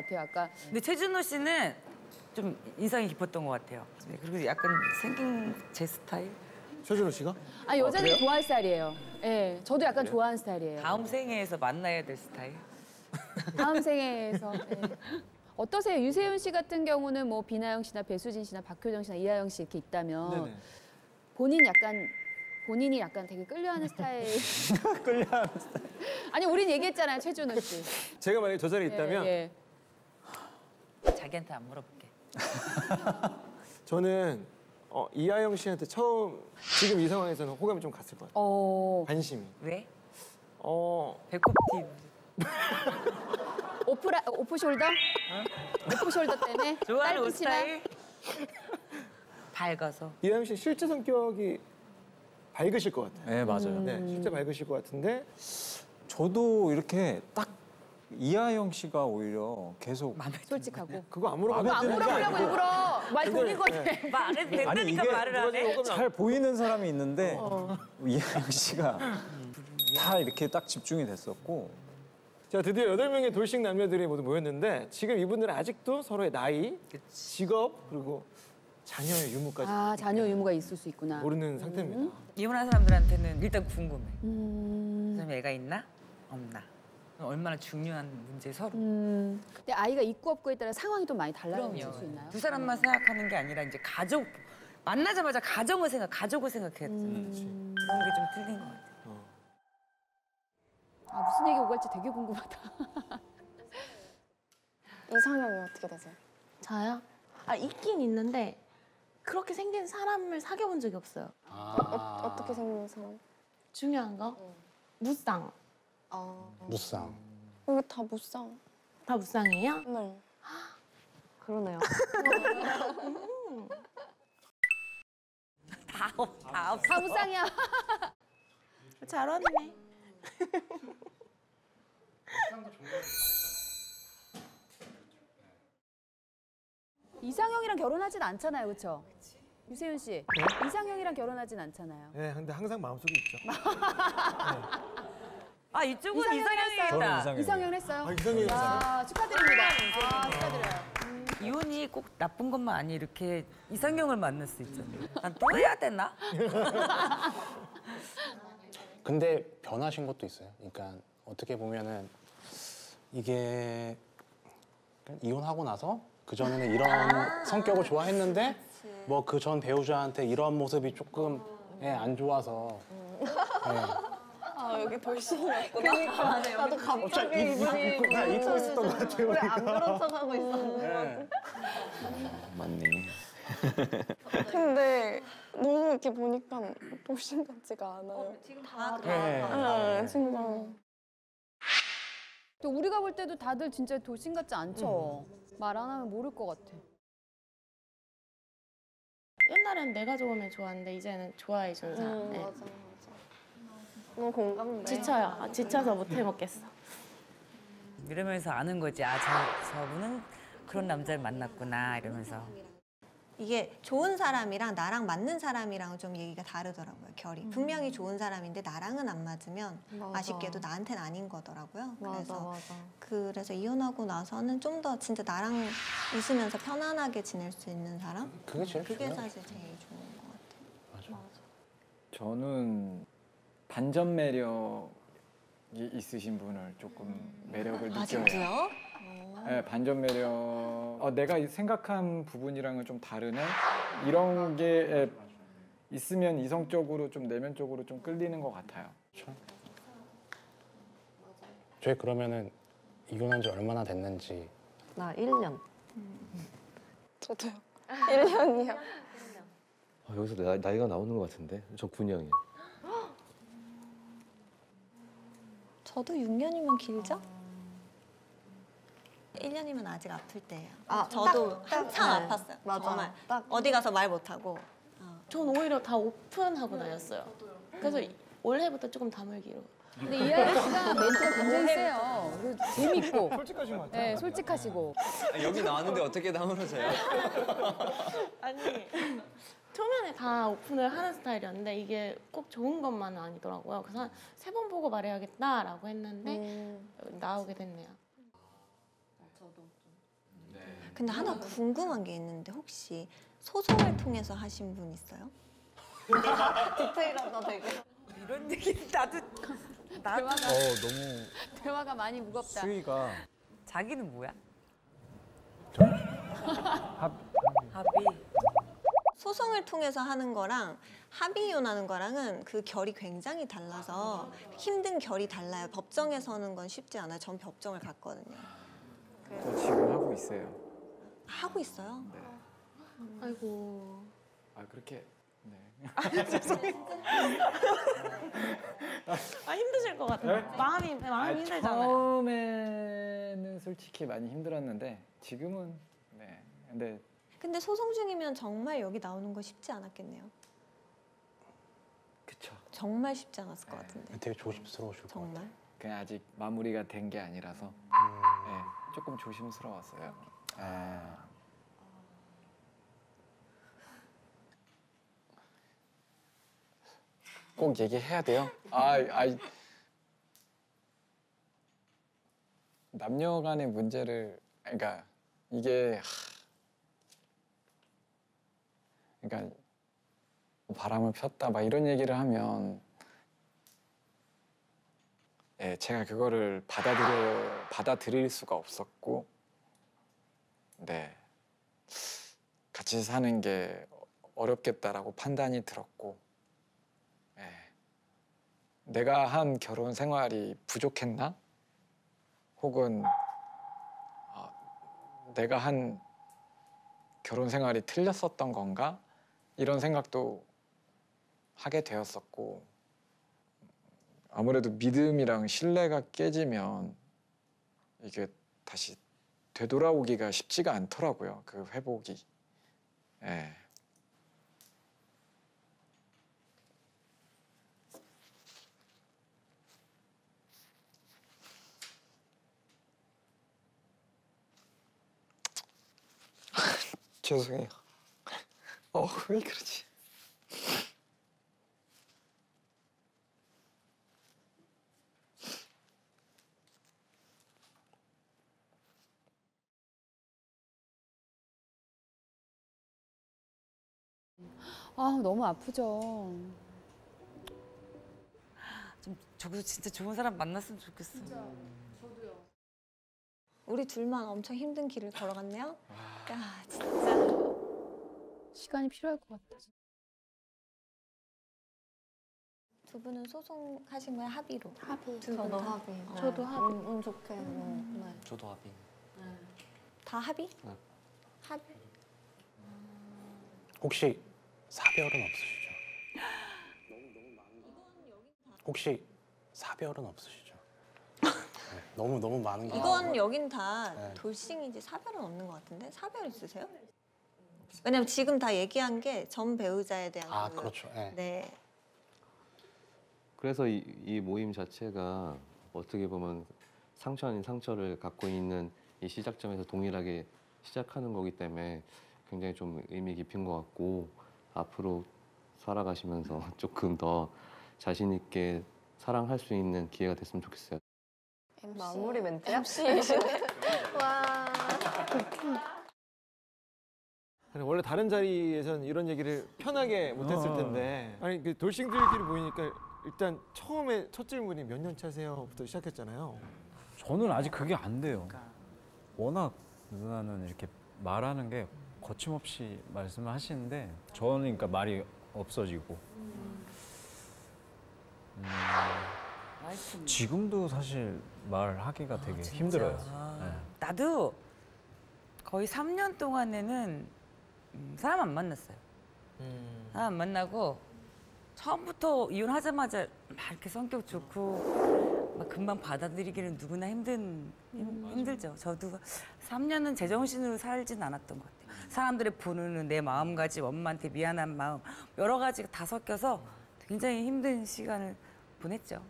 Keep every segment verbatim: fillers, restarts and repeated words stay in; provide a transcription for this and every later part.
같아요. 아까. 근데 최준호 씨는 좀 인상이 깊었던 것 같아요. 그리고 약간 생긴 제 스타일. 최준호 씨가? 아 여자들이 아, 좋아할 스타일이에요. 예, 네, 저도 약간 그래요? 좋아하는 스타일이에요. 다음 생애에서 만나야 될 스타일. 다음 생애에서. 네. 어떠세요? 유세윤 씨 같은 경우는 뭐 비나영 씨나 배수진 씨나 박효정 씨나 이하영 씨 이렇게 있다면 네네. 본인 약간 본인이 약간 되게 끌려하는 스타일. 끌려하는 스타일. 아니 우린 얘기했잖아요, 최준호 씨. 제가 만약에 저 자리에 있다면 예, 예. 자기한테 안 물어볼게. 저는 어, 이하영 씨한테 처음 지금 이 상황에서는 호감이 좀 갔을 것 같아요. 어. 관심이. 왜? 어. 배꼽 티. 오프라 오프숄더? 오프숄더 때문에? 좋아하는 옷 짧은 치마? 스타일? 밝아서. 이하영 씨 실제 성격이 밝으실 것 같아요. 네, 맞아요. 음. 네, 실제 밝으실 것 같은데 저도 이렇게 딱 이하영 씨가 오히려 계속 솔직하고. 그거 안 물어봐도 안 되는 게 물어보려고 아니고 일부러 말 근데, 돌린 거지. 네. 말 안 해도 된다니까 아니, 이게 말을 안 해. 잘 보이는 사람이 있는데 이하영 씨가 다 이렇게 딱 집중이 됐었고 자, 드디어 여덟 명의 돌싱 남녀들이 모두 모였는데 지금 이분들은 아직도 서로의 나이, 직업, 그리고 자녀의 유무까지 아 자녀 유무가 있을 수 있구나. 모르는 상태입니다. 이혼한 사람들한테는 일단 궁금해. 음. 그 사람이 애가 있나? 없나? 얼마나 중요한 문제 서로. 음. 근데 아이가 있고 없고에 따라 상황이 또 많이 달라질 수 있나요? 두 사람만 생각하는 게 아니라 이제 가족 만나자마자 가정을 생각, 가족을 생각해야 돼. 음. 그런 게 좀 틀린 것 같아. 아 무슨 얘기 오갈지 되게 궁금하다. 이상형이 어떻게 되세요? 저요? 아 있긴 있는데 그렇게 생긴 사람을 사귀어본 적이 없어요. 어, 어, 어떻게 생긴 사람? 중요한 거? 무쌍. 아, 무쌍. 여기 다 무쌍. 다 무쌍이에요? 네. 그러네요. 다 없, 다 없어. 다 무쌍이야. 잘하네. 이상형이랑 결혼하진 않잖아요, 그렇죠? 유세윤 씨, 이상형이랑 결혼하진 않잖아요. 네, 근데 항상 마음속에 있죠. 아 이쪽은 이상형을 이상형이다. 저는 이상형. 이상형 했어요? 아, 이상형이었어요? 아, 축하드립니다. 아, 축하드려요. 이혼이 꼭 나쁜 것만 아니 이렇게 이상형을 만날 수 있잖아요. 난 또 해야 되나? 근데 변하신 것도 있어요. 그러니까 어떻게 보면은 이게 이혼하고 나서 그 전에는 이런 성격을 좋아했는데 뭐 그 전 배우자한테 이런 모습이 조금 예, 안 좋아서. 예. 아, 여기 돌싱이었구나. 그러니까. 나도 갑자기 이분이 입고 다 입고 있었던 것 같아요. 왜 안 그런 척하고 있었는데. 예. 맞네. 근데 너무 이렇게 보니까 돌싱 같지가 않아요. 지금 다 네, 진짜. 또 우리가 볼 때도 다들 진짜 돌싱 같지 않죠? 말 안 하면 모를 것 같아. 옛날엔 내가 좋으면 좋았는데 이제는 좋아해 주는 사람. 음, 네. 맞아, 맞아. 너무 공감돼. 지쳐요. 아, 지쳐서 못 해먹겠어. 이러면서 아는 거지. 아, 저, 저분은 그런 남자를 만났구나 이러면서. 이게 좋은 사람이랑 나랑 맞는 사람이랑은 좀 얘기가 다르더라고요, 결이. 음. 분명히 좋은 사람인데 나랑은 안 맞으면 맞아. 아쉽게도 나한테는 아닌 거더라고요. 맞아, 그래서 맞아. 그래서 이혼하고 나서는 좀 더 진짜 나랑 웃으면서 편안하게 지낼 수 있는 사람? 그게 제일 그게 중요해요. 사실 제일 좋은 것 같아요. 맞아. 저는 반전 매력이 있으신 분을 조금 매력을 아, 느껴요. 진짜요? 네, 반전 매력. 어, 내가 생각한 부분이랑은 좀 다르네. 이런 게 있으면 이성적으로 좀 내면적으로 좀 끌리는 것 같아요. 그렇죠. 저희 그러면은 이혼한 지 얼마나 됐는지. 나 일 년. 저도요. 일 년이요. 아, 여기서 나, 나이가 나오는 것 같은데? 저 구 년이에요. 저도 육 년이면 길죠? 일 년이면 아직 아플 때예요. 아, 저도 딱, 한참 네. 아팠어요. 맞아. 정말. 딱. 어디 가서 말 못하고. 전 오히려 다 오픈하고 다녔어요. 그래서 올해부터 조금 다물기로. 근데 이하영 씨가 멘트가 굉장히 세요. 그리고 재밌고. 솔직하신 것 같아요. 네, 솔직하시고. 아, 여기 나왔는데 어떻게 다물어져요? 아니 초면에 다 오픈을 하는 스타일이었는데 이게 꼭 좋은 것만은 아니더라고요. 그래서 세 번 보고 말해야겠다라고 했는데 음. 나오게 됐네요. 근데 하나 궁금한 게 있는데 혹시 소송을 통해서 하신 분 있어요? 디테일하다 되게. 이런 얘기 나도 나도 대화가 어 너무 대화가 많이 무겁다. 수위가 자기는 뭐야? 합 합의. 소송을 통해서 하는 거랑 합의이혼하는 거랑은 그 결이 굉장히 달라서 힘든 결이 달라요. 법정에서 하는 건 쉽지 않아요. 전 법정을 갔거든요. 저 지금 하고 있어요. 하고 있어요? 네. 아이고. 아 그렇게 네. 아 힘드실 것 같아요. 네? 마음이 마음이 아니, 힘들잖아요. 처음에는 솔직히 많이 힘들었는데 지금은 네. 근데 근데 소송 중이면 정말 여기 나오는 거 쉽지 않았겠네요. 그쵸. 정말 쉽지 않았을 것 네. 같은데. 되게 조심스러우실 것 정말. 같아요. 그냥 아직 마무리가 된 게 아니라서 네, 조금 조심스러웠어요. 아. 꼭 얘기해야 돼요? 아, 아, 남녀 간의 문제를, 그러니까 이게, 그러니까 바람을 폈다 막 이런 얘기를 하면, 예, 제가 그거를 받아들여 받아들일 수가 없었고, 네, 같이 사는 게 어렵겠다라고 판단이 들었고, 예, 내가 한 결혼 생활이 부족했나? 혹은 어, 내가 한 결혼 생활이 틀렸었던 건가? 이런 생각도 하게 되었었고, 아무래도 믿음이랑 신뢰가 깨지면 이게 다시 되돌아오기가 쉽지가 않더라고요. 그 회복이. 예. 죄송해요. 어, 왜 그러지? 아 너무 아프죠. 좀 저기서 진짜 좋은 사람 만났으면 좋겠어. 우리 둘만 엄청 힘든 길을 걸어갔네요. 야, 진짜. 시간이 필요할 것 같다. 두 분은 소송하신 거예요? 합의로? 합의. 두 저도 분 다? 합의. 어. 저도 합의. 운, 운 좋게. 음. 네. 저도 합의. 다 합의? 네. 합의. 혹시 사별은 없으시죠? 혹시 사별은 없으시죠? 네, 너무 너무 많은 게 이건 여긴 다 네. 돌싱이지 사별은 없는 것 같은데? 사별 있으세요? 왜냐면 지금 다 얘기한 게 전 배우자에 대한 아 그, 그렇죠. 네. 네. 그래서 이, 이 모임 자체가 어떻게 보면 상처 아닌 상처를 갖고 있는 이 시작점에서 동일하게 시작하는 거기 때문에 굉장히 좀 의미 깊은 것 같고 앞으로 살아가시면서 조금 더 자신 있게 사랑할 수 있는 기회가 됐으면 좋겠어요. 마무리 멘트야? 엠씨이시네. 와. 아니, 원래 다른 자리에서는 이런 얘기를 편하게 못했을 어. 텐데 아니 그 돌싱들끼리 모이니까 일단 처음에 첫 질문이 몇 년 차세요?부터 시작했잖아요. 저는 아직 그게 안 돼요. 워낙 누나는 이렇게 말하는 게 거침없이 말씀을 하시는데 저는 그러니까 말이 없어지고 음, 말씀. 지금도 사실 말하기가 되게 아, 진짜? 힘들어요. 아, 네. 나도 거의 삼 년 동안에는 음, 사람 안 만났어요. 음. 사람 안 만나고 처음부터 이혼하자마자 막 이렇게 성격 좋고 막 금방 받아들이기는 누구나 힘든 힘, 힘들죠. 저도 삼 년은 제정신으로 살진 않았던 것 같아요. 사람들의 보는 내 마음가짐, 엄마한테 미안한 마음 여러 가지가 다 섞여서 굉장히 힘든 시간을 보냈죠.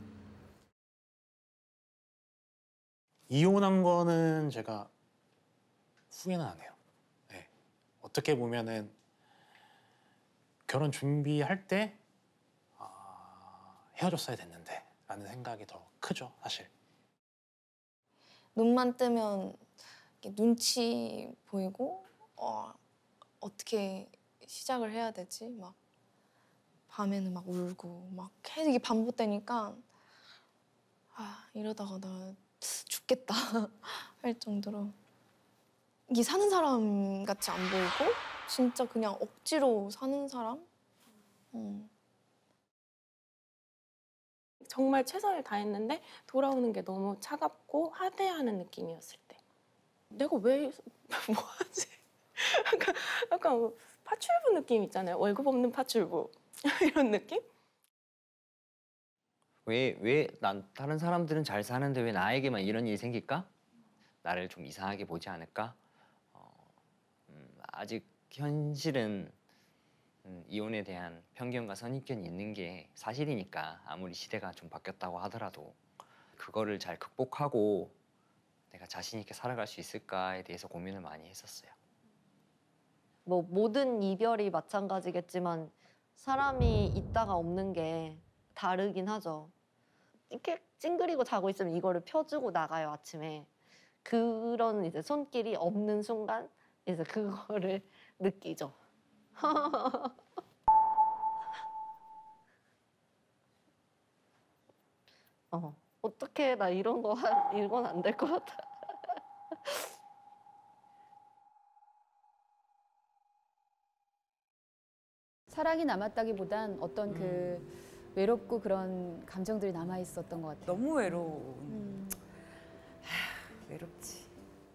이혼한 거는 제가 후회는 안 해요. 네. 어떻게 보면은 결혼 준비할 때 아, 헤어졌어야 됐는데 라는 생각이 더 크죠, 사실. 눈만 뜨면 이렇게 눈치 보이고 어, 어떻게 시작을 해야 되지? 막 밤에는 막 울고 막 계속 이게 반복되니까 아 이러다가 나 죽겠다 할 정도로 이게 사는 사람 같이 안 보이고 진짜 그냥 억지로 사는 사람? 음. 정말 최선을 다했는데 돌아오는 게 너무 차갑고 하대하는 느낌이었을 때 내가 왜 뭐하지? 약간, 약간 파출부 느낌 있잖아요. 월급 없는 파출부 이런 느낌? 왜 왜 난 다른 사람들은 잘 사는데 왜 나에게만 이런 일이 생길까? 나를 좀 이상하게 보지 않을까? 어, 음, 아직 현실은 음, 이혼에 대한 편견과 선입견이 있는 게 사실이니까 아무리 시대가 좀 바뀌었다고 하더라도 그거를 잘 극복하고 내가 자신 있게 살아갈 수 있을까에 대해서 고민을 많이 했었어요. 뭐 모든 이별이 마찬가지겠지만 사람이 있다가 없는 게 다르긴 하죠. 이렇게 찡그리고 자고 있으면 이거를 펴주고 나가요, 아침에. 그런 이제 손길이 없는 순간 이제 그거를 느끼죠. 어, 어떻게 나 이런 거 한, 이건 안 될 것 같아. 사랑이 남았다기보단 어떤 그 외롭고 그런 감정들이 남아 있었던 것 같아요. 너무 외로운. 음. 하, 외롭지.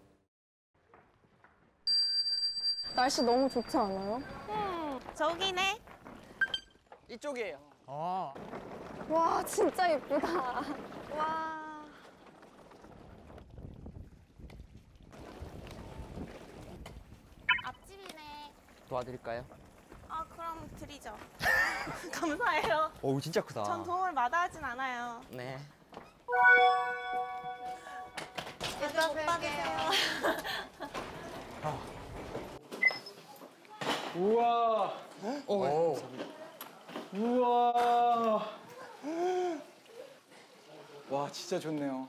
날씨 너무 좋지 않아요? 음, 저기네. 이쪽이에요. 아, 와 진짜 예쁘다. 와. 앞집이네. 도와드릴까요? 아 그럼 드리죠. 감사해요. 오 진짜 크다. 전 도움을 마다하진 않아요. 네. 이따 못 받으세요. 우와. 오, 오. 우와. 와 진짜 좋네요.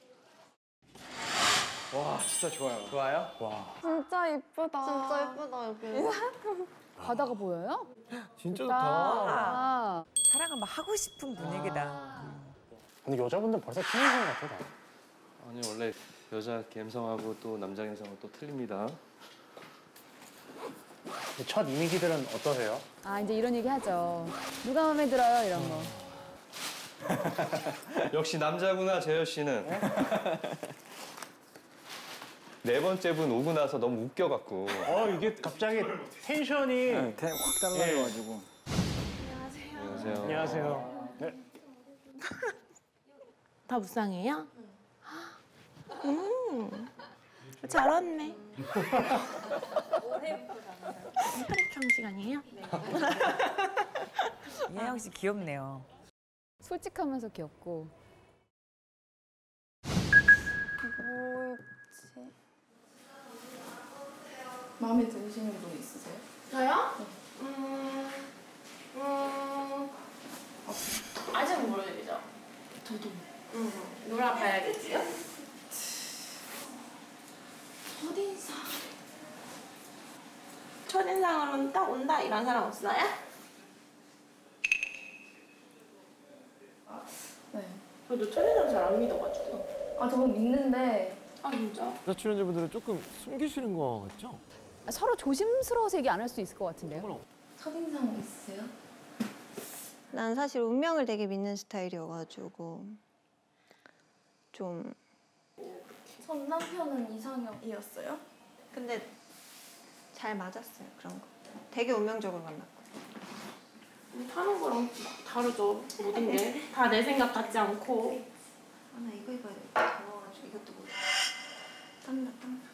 와 진짜 좋아요. 좋아요? 와. 진짜 예쁘다. 진짜 예쁘다 여기. 바다가 보여요? 진짜 좋다. 좋다. 아. 사랑을 막 하고 싶은 분위기다. 근데 여자분들 벌써 키우신 것 같아요. 아니 원래 여자 감성하고 또 남자 감성은 또 틀립니다. 첫 이미지들은 어떠세요? 아 이제 이런 얘기 하죠. 누가 마음에 들어요 이런 거. 역시 남자구나 재열 씨는. 네 번째 분 오고 나서 너무 웃겨갖고. 어 이게 갑자기 텐션이 네, 확 달라져가지고. 안녕하세요. 안녕하세요. 네. 다 무쌍이에요? 음, 잘 왔네. 혈액형 시간이에요? 이하영 씨 귀엽네요. 솔직하면서 귀엽고. 뭐 입지? 마음에 드시는 분 있으세요? 저요? 음, 음, 아직 모르겠죠. 저도. 음, 놀아봐야겠지요? 첫인상. 첫인상으로는 딱 온다 이런 사람 없어요? 네. 저도 첫인상 잘 안 믿어가지고. 아, 저는 믿는데. 아 진짜? 여자 출연자분들은 조금 숨기시는 거 같죠? 서로 조심스러워서 얘기 안 할 수 있을 것 같은데요. 첫인상 있으세요? 난 사실 운명을 되게 믿는 스타일이어가지고 좀. 전 남편은 이상형이었어요? 근데 잘 맞았어요 그런 거. 되게 운명적으로 만났고. 하는 거랑 다르죠. 모든 게 다 내 생각 같지 않고. 아 나 이거 입어야 돼. 더워가지고 이것도 못. 땀나 땀나.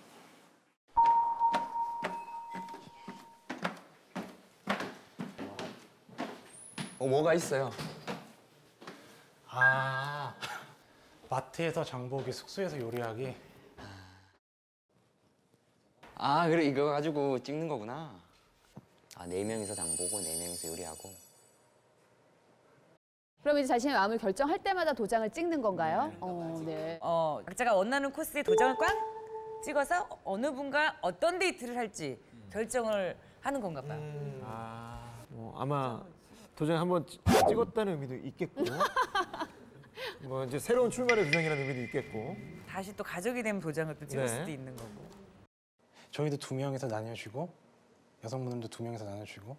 어 뭐가 있어요? 아 마트에서 장보기, 숙소에서 요리하기. 아 그래 이거 가지고 찍는 거구나. 아 네 명이서 장 보고 네 명이서 요리하고. 그럼 이제 자신의 마음을 결정할 때마다 도장을 찍는 건가요? 어, 네. 어, 각자가 원하는 코스에 도장을 꽝 찍어서 어느 분과 어떤 데이트를 할지 결정을 하는 건가 봐요. 음. 아, 뭐 아마 도전에 한번 찍- 찍었다는 의미도 있겠고, 뭐 이제 새로운 출발의 도전이라는 의미도 있겠고. 다시 또 가족이 되면 도장을 또 찍을 네. 수도 있는 거고. 저희도 두 명이서 나뉘어주고 여성분들도 두 명이서 나눠주고.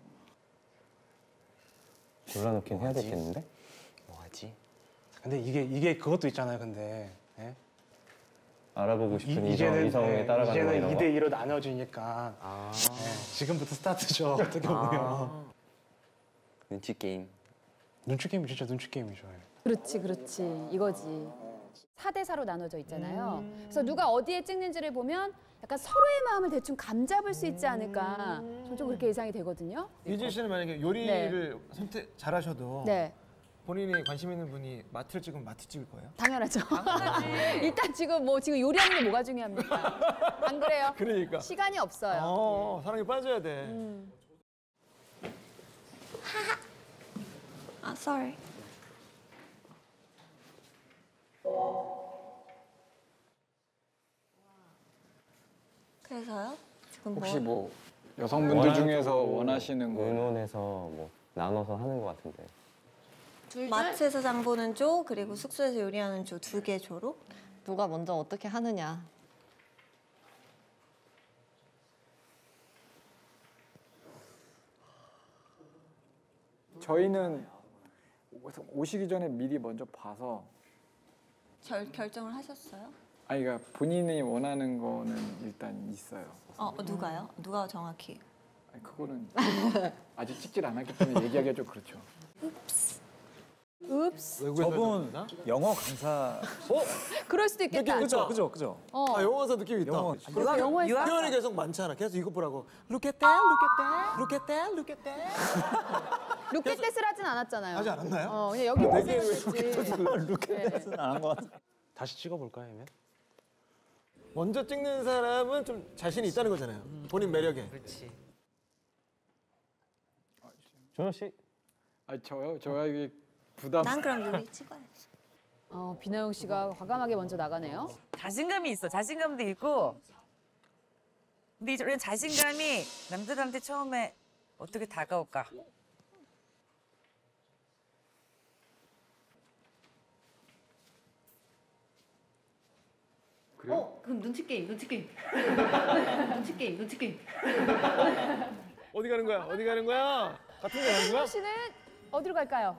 골라놓긴 해야 되겠는데? 뭐하지? 근데 이게 이게 그것도 있잖아요. 근데 예? 알아보고 싶은 이- 이성, 이제는, 이성에 예, 따라가는 거 이제는 이런 이 거. 대 이로 나눠지니까 아. 예, 지금부터 스타트죠. 어떻게 보면 눈치 게임. 눈치 게임이 진짜 눈치 게임이죠. 예. 그렇지, 그렇지. 이거지. 사 대 사로 나눠져 있잖아요. 그래서 누가 어디에 찍는지를 보면 약간 서로의 마음을 대충 감잡을 수 있지 않을까. 저는 좀 그렇게 예상이 되거든요. 유진 씨는 만약에 요리를 선택 잘하셔도 네, 본인이 관심 있는 분이 마트를 찍으면 마트 찍을 거예요? 당연하죠. 일단 지금 뭐 지금 요리하는 게 뭐가 중요합니까? 안 그래요? 그러니까. 시간이 없어요. 어, 사랑에 빠져야 돼. 음. 아, sorry. 그래서요? 지금 혹시 뭐 뭐 여성분들 원하는 중에서 쪽으로 원하시는 거 의논해서 뭐 나눠서 하는 것 같은데. 마트에서 장 보는 조 그리고 숙소에서 요리하는 조 두 개 조로? 누가 먼저 어떻게 하느냐. 저희는 오시기 전에 미리 먼저 봐서 결, 결정을 하셨어요? 아니 그러니까 본인이 원하는 거는 일단 있어요. 어, 누가요? 누가 정확히? 아니, 그거는 아직 찍질 않았기 때문에 얘기하기가 좀 그렇죠. 읍스. 저분 영어 강사. 그럴 수도 있겠다. 그죠, 그죠, 그죠. 어. 아, 영어사 느낌이 있다. 영어. 너가 영어에서 표현이 계속 많잖아. 계속 이거 보라고. Look at that, look at that, look at that, look at that. 루켓댓을 하진 않았잖아요. 하지 않았나요? 어, 그냥 여기 되게 보세요. 루켓댓은 안 한 것 같아. 다시 찍어볼까요, 그러면? 먼저 찍는 사람은 좀 자신이 있다는 거잖아요. 본인 매력에. 그렇지. 준호 씨? 아 저요, 저에게 부담. 난 그럼 요리 찍어야지. 어, 비나영 씨가 과감하게 먼저 나가네요. 자신감이 있어. 자신감도 있고. 근데 이런 자신감이 남들한테 처음에 어떻게 다가올까? 어, 그럼 눈치 게임, 눈치 게임. 눈치 게임, 눈치 게임. 어디 가는 거야? 어디 가는 거야? 같은 데 가는 거야? 비나영 씨는 어디로 갈까요?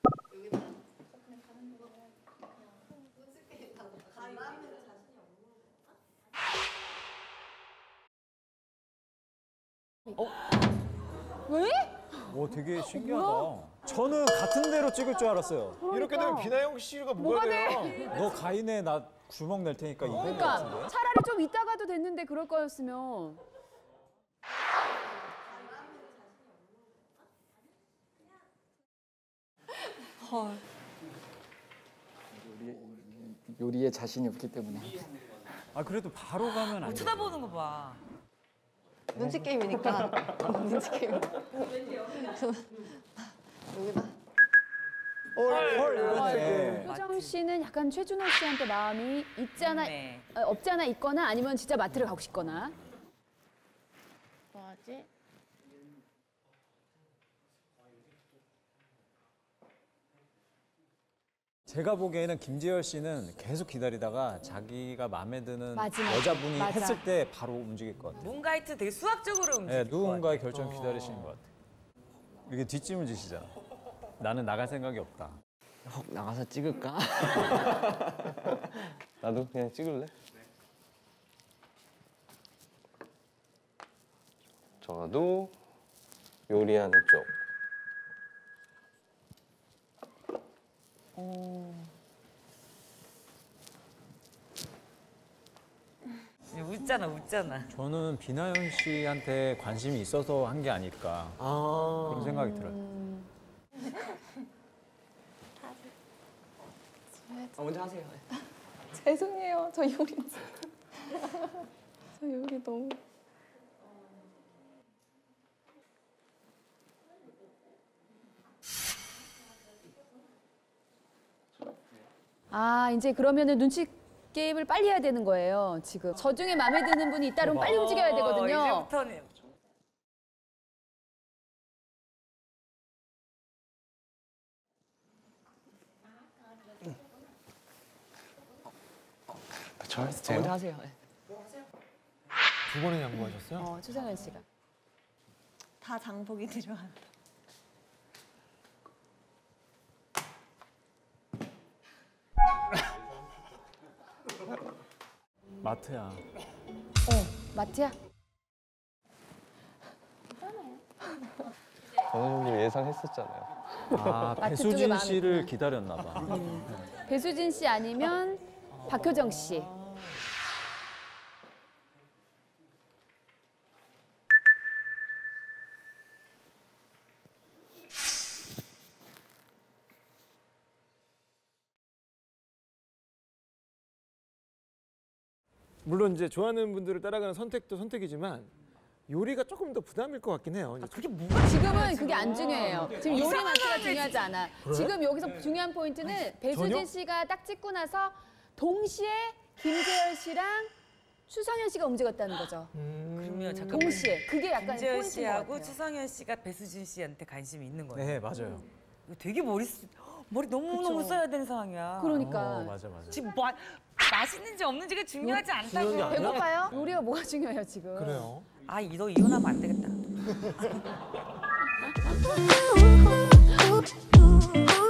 왜? 오, 되게 신기하다. 저는 같은 데로 찍을 줄 알았어요. 이렇게 되면 비나영 씨가 뭐가, 뭐가 돼요? 돼? 너 가인해, 나 주먹 낼 테니까 이거 그러니까 같은데? 차라리 좀 이따가도 됐는데 그럴 거였으면. 헐. 요리에, 요리에 자신이 없기 때문에. 아, 그래도 바로 가면 안 돼. 쳐다보는 거 봐. 눈치 게임이니까. 눈치 게임. 여기다. 헐, 이렇게. 효정 씨는 약간 최준호 씨한테 마음이 있잖아, 네. 어, 없지 않아 있거나 아니면 진짜 마트를 가고 싶거나. 뭐하지? 제가 보기에는 김재열 씨는 계속 기다리다가 자기가 마음에 드는 마지막. 여자분이 맞아. 했을 때 바로 움직일 것 같아요. 뭔가 하여튼 되게 수학적으로 움직일 네, 것 누군가의 같아. 결정 기다리시는 것 같아요. 이게 뒷짐을 지시잖아. 나는 나갈 생각이 없다. 혹 나가서 찍을까? 나도 그냥 찍을래? 저도 요리하는 쪽. 웃잖아, 웃잖아. 저는 비나영 씨한테 관심이 있어서 한 게 아닐까 아. 그런 생각이 들어요. 어, 먼저 하세요. 죄송해요. 저 요리 저 요리 너무 아, 이제 그러면은 눈치 게임을 빨리 해야 되는 거예요, 지금. 저 중에 마음에 드는 분이 있다 그러면 빨리 움직여야 되거든요. 어, 이제부터는 저 먼저 제가 하세요. 네. 두 번이나 양보하셨어요? 어, 추성현 씨가. 다 장복이 들어간. 마트야. 어, 마트야? 어느 정도 예상했었잖아요. 아, 마트 쪽에 배수진 마음이 씨를 있구나. 기다렸나 봐. 배수진 씨 아니면 박효정 씨. 물론 이제 좋아하는 분들을 따라가는 선택도 선택이지만 요리가 조금 더 부담일 것 같긴 해요. 이제 그게 뭐가 지금은 그게 안 중요해요. 지금 요리 맛가 중요하지 않아. 지금 여기서 중요한 포인트는 배수진 전혀? 씨가 딱 찍고 나서 동시에 김재열 씨랑 추성현 씨가 움직였다는 거죠. 그러면 잠깐만. 동시에. 그게 약간 김재열 포인트인 것 씨하고 같아요. 추성현 씨가 배수진 씨한테 관심이 있는 거예요. 네, 맞아요. 이거 되게 머리 쓰, 머리 너무 너무 그쵸. 써야 되는 상황이야. 그러니까. 어, 맞아, 맞아. 지금 뭐 맛있는지 없는지가 중요하지 않다고. 중요한 게 아니야? 배고파요? 요리가 뭐가 중요해요, 지금. 그래요. 아, 너 이혼하면 안 되겠다. Ooh, ooh, ooh, ooh.